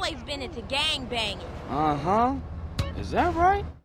always been into gang banging. Uh-huh. Is that right?